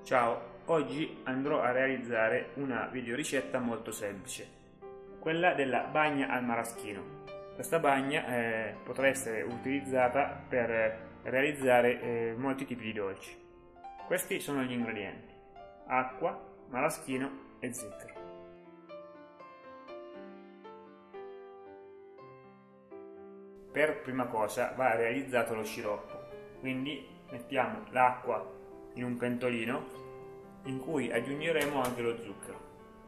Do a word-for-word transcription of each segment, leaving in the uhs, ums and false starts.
Ciao, oggi andrò a realizzare una videoricetta molto semplice, quella della bagna al maraschino. Questa bagna eh, potrà essere utilizzata per realizzare eh, molti tipi di dolci. Questi sono gli ingredienti: acqua, maraschino e zucchero. Per prima cosa va realizzato lo sciroppo, quindi mettiamo l'acqua in un pentolino in cui aggiungeremo anche lo zucchero.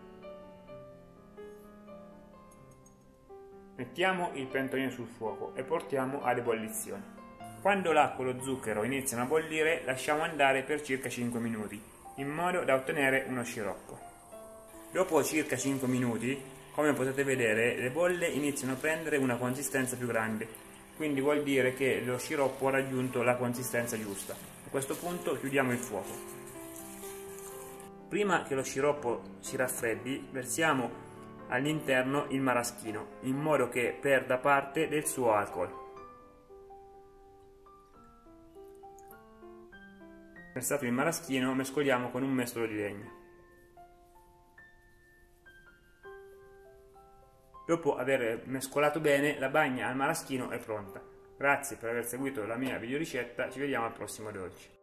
Mettiamo il pentolino sul fuoco e portiamo ad ebollizione. Quando l'acqua e lo zucchero iniziano a bollire, lasciamo andare per circa cinque minuti, in modo da ottenere uno sciroppo. Dopo circa cinque minuti, come potete vedere, le bolle iniziano a prendere una consistenza più grande, quindi vuol dire che lo sciroppo ha raggiunto la consistenza giusta. A questo punto chiudiamo il fuoco. Prima che lo sciroppo si raffreddi, versiamo all'interno il maraschino, in modo che perda parte del suo alcol. Versato il maraschino, mescoliamo con un mestolo di legno. Dopo aver mescolato bene, la bagna al maraschino è pronta. Grazie per aver seguito la mia videoricetta, ci vediamo al prossimo dolce.